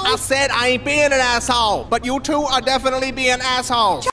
I said I ain't being an asshole, but you two are definitely being assholes.